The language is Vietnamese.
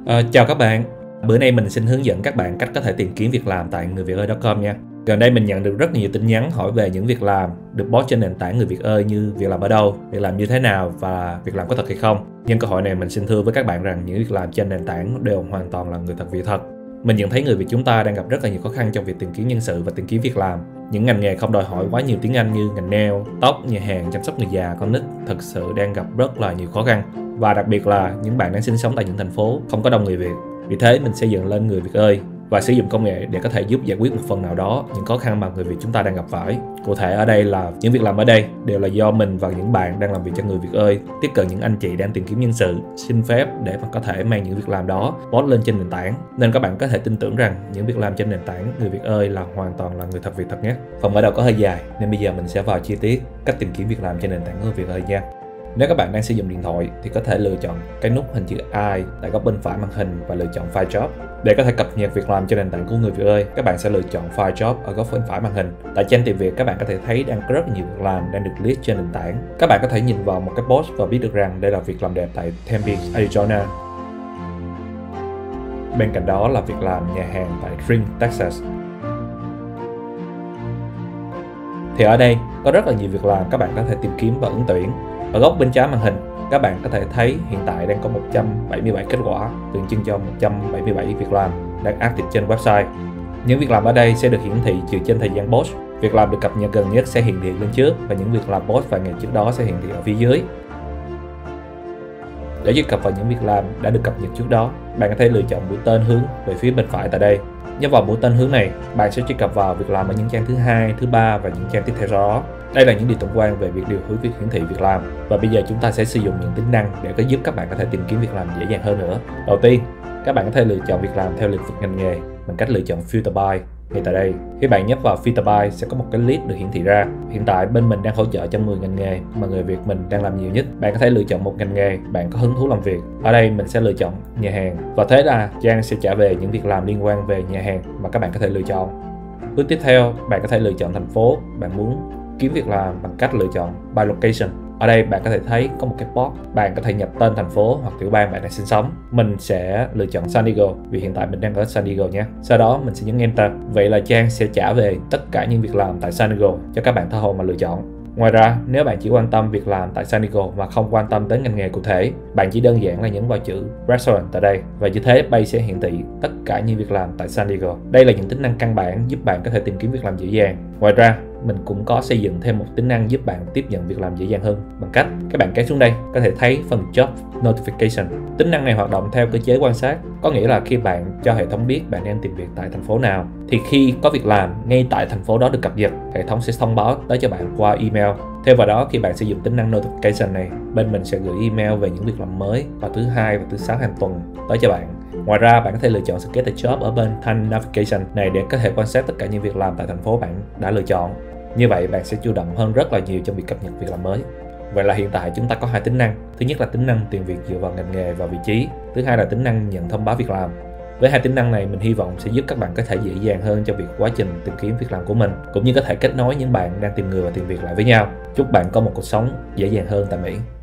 Chào các bạn, bữa nay mình xin hướng dẫn các bạn cách có thể tìm kiếm việc làm tại ngườiviệcơi.com nha. Gần đây mình nhận được rất nhiều tin nhắn hỏi về những việc làm được post trên nền tảng Người Việt ơi như việc làm ở đâu, việc làm như thế nào và việc làm có thật hay không. Nhân cơ hội này mình xin thưa với các bạn rằng những việc làm trên nền tảng đều hoàn toàn là người thật việc thật. Mình nhận thấy người Việt chúng ta đang gặp rất là nhiều khó khăn trong việc tìm kiếm nhân sự và tìm kiếm việc làm. Những ngành nghề không đòi hỏi quá nhiều tiếng Anh như ngành nail, tóc, nhà hàng, chăm sóc người già, con nít thực sự đang gặp rất là nhiều khó khăn. Và đặc biệt là những bạn đang sinh sống tại những thành phố không có đông người Việt. Vì thế mình xây dựng lên Người Việt ơi và sử dụng công nghệ để có thể giúp giải quyết một phần nào đó những khó khăn mà người Việt chúng ta đang gặp phải. Cụ thể ở đây là những việc làm ở đây đều là do mình và những bạn đang làm việc cho Người Việt ơi tiếp cận những anh chị đang tìm kiếm nhân sự, xin phép để mà có thể mang những việc làm đó post lên trên nền tảng. Nên các bạn có thể tin tưởng rằng những việc làm trên nền tảng Người Việt ơi là hoàn toàn là người thật việc thật nhé. Phần mở đầu có hơi dài nên bây giờ mình sẽ vào chi tiết cách tìm kiếm việc làm trên nền tảng Người Việt ơi nha. Nếu các bạn đang sử dụng điện thoại thì có thể lựa chọn cái nút hình chữ I tại góc bên phải màn hình và lựa chọn Find Job. Để có thể cập nhật việc làm trên nền tảng của Người Việt ơi, các bạn sẽ lựa chọn Find Job ở góc bên phải màn hình. Tại trang tìm việc các bạn có thể thấy đang có rất nhiều việc làm đang được list trên nền tảng. Các bạn có thể nhìn vào một cái post và biết được rằng đây là việc làm đẹp tại Tempe, Arizona. Bên cạnh đó là việc làm nhà hàng tại Spring, Texas. Thì ở đây có rất là nhiều việc làm các bạn có thể tìm kiếm và ứng tuyển. Ở góc bên trái màn hình, các bạn có thể thấy hiện tại đang có 177 kết quả, tượng trưng cho 177 việc làm đang active trên website. Những việc làm ở đây sẽ được hiển thị dựa trên thời gian post. Việc làm được cập nhật gần nhất sẽ hiển thị lên trước và những việc làm post vài ngày trước đó sẽ hiển thị ở phía dưới. Để truy cập vào những việc làm đã được cập nhật trước đó, bạn có thể lựa chọn mũi tên hướng về phía bên phải tại đây. Nhấp vào mũi tên hướng này, bạn sẽ truy cập vào việc làm ở những trang thứ 2, thứ 3 và những trang tiếp theo đó. Đây là những điều tổng quan về việc điều hướng việc hiển thị việc làm. Và bây giờ chúng ta sẽ sử dụng những tính năng để có giúp các bạn có thể tìm kiếm việc làm dễ dàng hơn nữa. Đầu tiên, các bạn có thể lựa chọn việc làm theo lĩnh vực ngành nghề bằng cách lựa chọn Filter By. Ngay tại đây, khi bạn nhấp vào Filter By sẽ có một cái list được hiển thị ra. Hiện tại bên mình đang hỗ trợ cho 10 ngành nghề mà người Việt mình đang làm nhiều nhất. Bạn có thể lựa chọn một ngành nghề bạn có hứng thú làm việc. Ở đây mình sẽ lựa chọn nhà hàng. Và thế là trang sẽ trả về những việc làm liên quan về nhà hàng mà các bạn có thể lựa chọn. Bước tiếp theo, bạn có thể lựa chọn thành phố bạn muốn kiếm việc làm bằng cách lựa chọn By Location. Ở đây bạn có thể thấy có một cái box, bạn có thể nhập tên thành phố hoặc tiểu bang bạn đang sinh sống. Mình sẽ lựa chọn San Diego vì hiện tại mình đang ở San Diego nhé. Sau đó mình sẽ nhấn Enter. Vậy là trang sẽ trả về tất cả những việc làm tại San Diego cho các bạn tha hồ mà lựa chọn. Ngoài ra, nếu bạn chỉ quan tâm việc làm tại San Diego mà không quan tâm đến ngành nghề cụ thể, bạn chỉ đơn giản là nhấn vào chữ Restaurant tại đây và như thế Bay sẽ hiển thị tất cả những việc làm tại San Diego. Đây là những tính năng căn bản giúp bạn có thể tìm kiếm việc làm dễ dàng. Ngoài ra, mình cũng có xây dựng thêm một tính năng giúp bạn tiếp nhận việc làm dễ dàng hơn bằng cách các bạn kéo xuống đây có thể thấy phần Job Notification. Tính năng này hoạt động theo cơ chế quan sát, có nghĩa là khi bạn cho hệ thống biết bạn đang tìm việc tại thành phố nào thì khi có việc làm ngay tại thành phố đó được cập nhật, hệ thống sẽ thông báo tới cho bạn qua email. Thêm vào đó, khi bạn sử dụng tính năng Notification này, bên mình sẽ gửi email về những việc làm mới vào thứ Hai và thứ Sáu hàng tuần tới cho bạn. Ngoài ra, bạn có thể lựa chọn Get a Job ở bên thanh Navigation này để có thể quan sát tất cả những việc làm tại thành phố bạn đã lựa chọn. Như vậy, bạn sẽ chủ động hơn rất là nhiều trong việc cập nhật việc làm mới. Vậy là hiện tại chúng ta có hai tính năng. Thứ nhất là tính năng tìm việc dựa vào ngành nghề và vị trí. Thứ hai là tính năng nhận thông báo việc làm. Với hai tính năng này, mình hy vọng sẽ giúp các bạn có thể dễ dàng hơn cho việc quá trình tìm kiếm việc làm của mình, cũng như có thể kết nối những bạn đang tìm người và tìm việc lại với nhau. Chúc bạn có một cuộc sống dễ dàng hơn tại Mỹ.